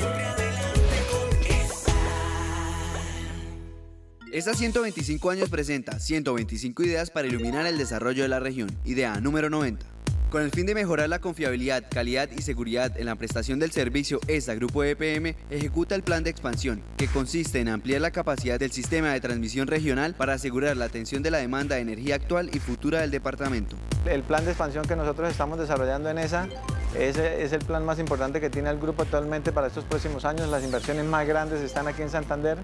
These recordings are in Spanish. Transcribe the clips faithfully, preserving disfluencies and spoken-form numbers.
ESA ciento veinticinco años presenta ciento veinticinco ideas para iluminar el desarrollo de la región. Idea número noventa. Con el fin de mejorar la confiabilidad, calidad y seguridad en la prestación del servicio, ESA Grupo E P M ejecuta el plan de expansión, que consiste en ampliar la capacidad del sistema de transmisión regional para asegurar la atención de la demanda de energía actual y futura del departamento. El plan de expansión que nosotros estamos desarrollando en ESA es, es el plan más importante que tiene el grupo actualmente para estos próximos años. Las inversiones más grandes están aquí en Santander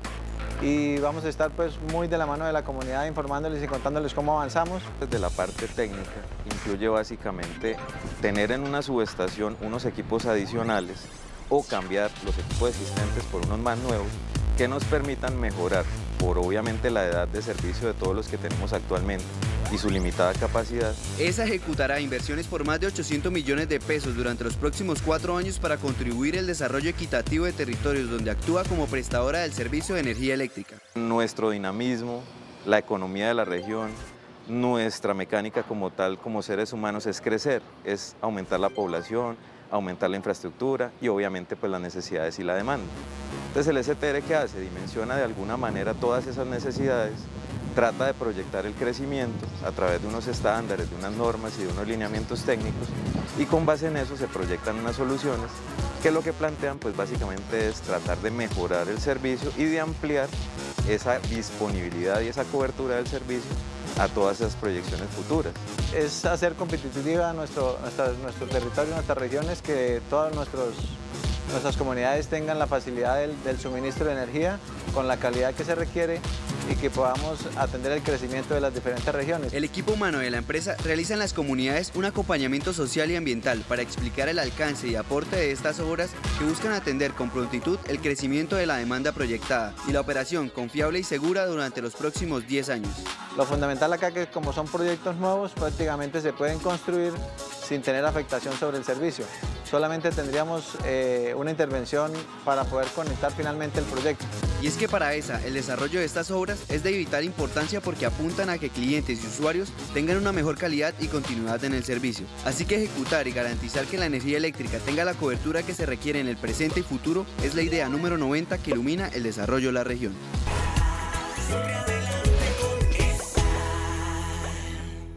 y vamos a estar pues muy de la mano de la comunidad informándoles y contándoles cómo avanzamos. Desde la parte técnica incluye básicamente tener en una subestación unos equipos adicionales o cambiar los equipos existentes por unos más nuevos que nos permitan mejorar por obviamente la edad de servicio de todos los que tenemos actualmente y su limitada capacidad. ESA ejecutará inversiones por más de ochocientos millones de pesos durante los próximos cuatro años para contribuir al desarrollo equitativo de territorios donde actúa como prestadora del servicio de energía eléctrica. Nuestro dinamismo, la economía de la región, nuestra mecánica como tal, como seres humanos, es crecer, es aumentar la población, aumentar la infraestructura y obviamente pues las necesidades y la demanda. Entonces el S T R, ¿qué hace? Dimensiona de alguna manera todas esas necesidades, trata de proyectar el crecimiento a través de unos estándares, de unas normas y de unos lineamientos técnicos y con base en eso se proyectan unas soluciones que lo que plantean pues básicamente es tratar de mejorar el servicio y de ampliar esa disponibilidad y esa cobertura del servicio a todas esas proyecciones futuras. Es hacer competitiva nuestro, nuestra, nuestro territorio, nuestras regiones, que todas nuestros, nuestras comunidades tengan la facilidad del, del suministro de energía con la calidad que se requiere y que podamos atender el crecimiento de las diferentes regiones. El equipo humano de la empresa realiza en las comunidades un acompañamiento social y ambiental para explicar el alcance y aporte de estas obras que buscan atender con prontitud el crecimiento de la demanda proyectada y la operación confiable y segura durante los próximos diez años. Lo fundamental acá es que como son proyectos nuevos, prácticamente se pueden construir sin tener afectación sobre el servicio. Solamente tendríamos eh, una intervención para poder conectar finalmente el proyecto. Y es que para ESA, el desarrollo de estas obras es de vital importancia porque apuntan a que clientes y usuarios tengan una mejor calidad y continuidad en el servicio. Así que ejecutar y garantizar que la energía eléctrica tenga la cobertura que se requiere en el presente y futuro es la idea número noventa que ilumina el desarrollo de la región.